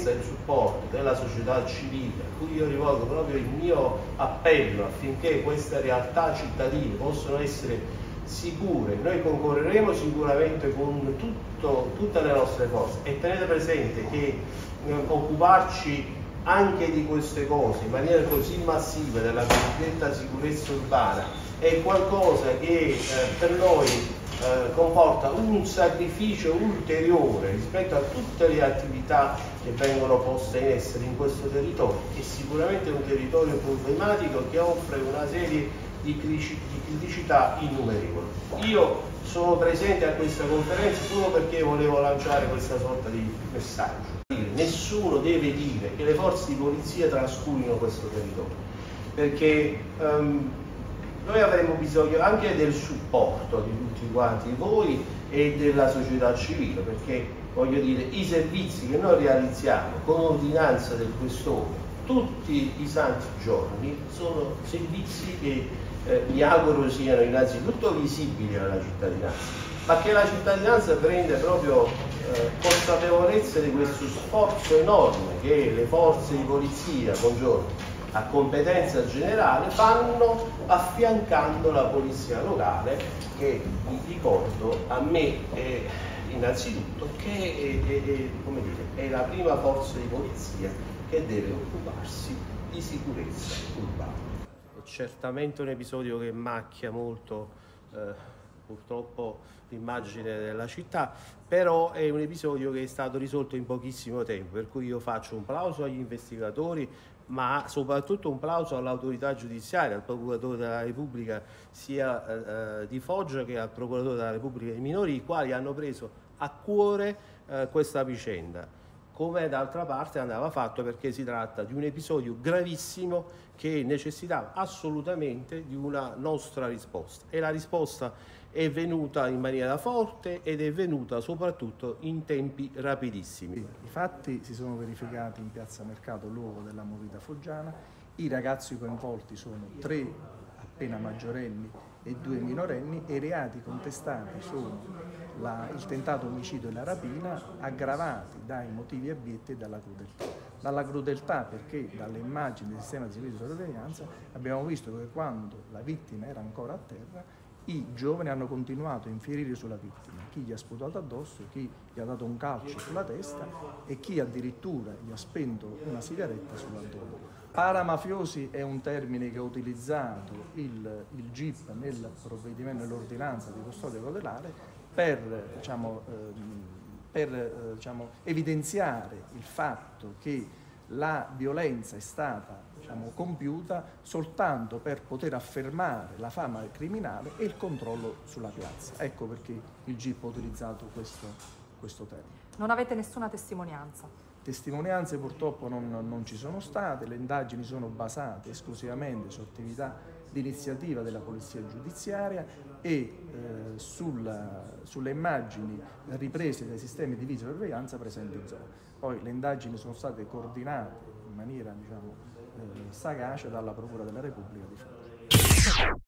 senza il supporto della società civile, a cui io rivolgo proprio il mio appello affinché queste realtà cittadine possano essere sicure, noi concorreremo sicuramente con tutte le nostre forze, e tenete presente che occuparci anche di queste cose in maniera così massiva della cosiddetta sicurezza urbana è qualcosa che per noi comporta un sacrificio ulteriore rispetto a tutte le attività che vengono poste in essere in questo territorio, che sicuramente è un territorio problematico che offre una serie di criticità innumerevoli. Io sono presente a questa conferenza solo perché volevo lanciare questa sorta di messaggio. Nessuno deve dire che le forze di polizia trascurino questo territorio, perché noi avremo bisogno anche del supporto di tutti quanti voi e della società civile, perché voglio dire, i servizi che noi realizziamo con ordinanza del questore tutti i santi giorni sono servizi che mi auguro siano innanzitutto visibili alla cittadinanza, ma che la cittadinanza prenda proprio consapevolezza di questo sforzo enorme che le forze di polizia, buongiorno, a competenza generale fanno affiancando la polizia locale, che vi ricordo a me innanzitutto che come dire, è la prima forza di polizia che deve occuparsi di sicurezza urbana. È certamente un episodio che macchia molto purtroppo l'immagine della città, però è un episodio che è stato risolto in pochissimo tempo, per cui io faccio un plauso agli investigatori, ma soprattutto un plauso all'autorità giudiziaria, al procuratore della Repubblica sia di Foggia che al procuratore della Repubblica dei minori, i quali hanno preso a cuore questa vicenda, come d'altra parte andava fatto, perché si tratta di un episodio gravissimo che necessitava assolutamente di una nostra risposta, e la risposta è venuta in maniera forte ed è venuta soprattutto in tempi rapidissimi. I fatti si sono verificati in Piazza Mercato, luogo della movida foggiana. I ragazzi coinvolti sono 3 appena maggiorenni e 2 minorenni, e i reati contestati sono il tentato omicidio e la rapina, aggravati dai motivi abietti e dalla crudeltà. Dalla crudeltà perché dalle immagini del sistema di servizio di sorveglianza abbiamo visto che quando la vittima era ancora a terra i giovani hanno continuato a infierire sulla vittima, chi gli ha sputato addosso, chi gli ha dato un calcio sulla testa e chi addirittura gli ha spento una sigaretta sull'addome. Paramafiosi è un termine che ha utilizzato il GIP nel provvedimento, nell'ordinanza di custodia cautelare, per evidenziare il fatto che la violenza è stata compiuta soltanto per poter affermare la fama criminale e il controllo sulla piazza. Ecco perché il GIP ha utilizzato questo termine. Non avete nessuna testimonianza? Testimonianze purtroppo non ci sono state, le indagini sono basate esclusivamente su attività di iniziativa della Polizia Giudiziaria e sulle immagini riprese dai sistemi di videosorveglianza presenti in zona. Poi le indagini sono state coordinate in maniera sagace dalla Procura della Repubblica di Foggia.